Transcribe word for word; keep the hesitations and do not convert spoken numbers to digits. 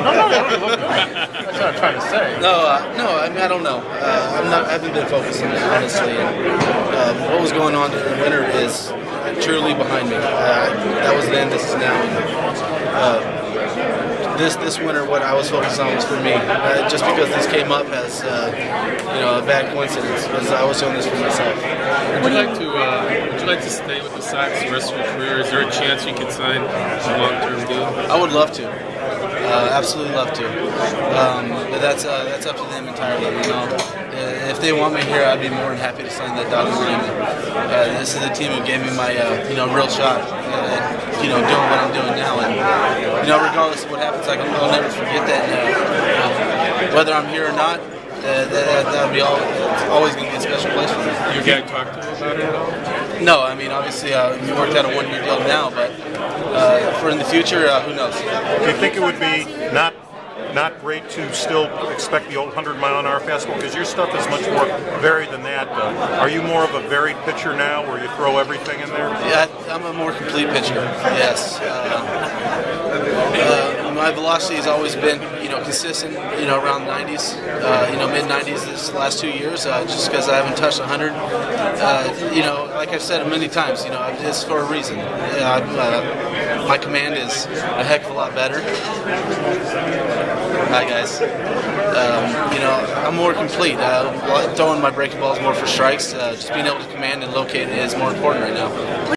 No, no, no, no. That's what I'm trying to say. No, uh, no, I mean I don't know. Uh, I'm not. I haven't been focused on it honestly. And, uh, what was going on during the winter is truly behind me. Uh, that was then. This is now. And, uh, This this winter, what I was focused on was for me. Uh, just because this came up as uh, you know a bad coincidence, because I was doing this for myself. Would you like to uh, Would you like to stay with the Sox the rest of your career? Is there a chance you could sign a long-term deal? I would love to. Uh, absolutely love to. Um, but that's uh, that's up to them entirely. You know, uh, if they want me here, I'd be more than happy to sign that dotted line. Uh, this is the team who gave me my uh, you know real shot. Uh, you know, doing what I'm doing now, and you know, regardless of what happens, I can, I'll never forget that. And, uh, whether I'm here or not, uh, that that'll be all. It's always going to be a special place for me. You guys talk to him about it at all? No, I mean, obviously, uh, we worked out a one-year deal now, but uh, for in the future, uh, who knows? Do you think it would be not not great to still expect the old hundred mile an hour fastball? Because your stuff is much more varied than that. Uh, are you more of a varied pitcher now, where you throw everything in there? Yeah, I'm a more complete pitcher. Yes. Uh, uh, my velocity has always been, you know, consistent. You know, around nineties. Uh, you know, mid nineties this last two years. Uh, just because I haven't touched one hundred. Uh, you know, like I've said many times, you know, it's for a reason. Uh, uh, my command is a heck of a lot better. Hi guys. Um, you know, I'm more complete. Uh, throwing my breaking balls more for strikes. Uh, just being able to command and locate is more important right now.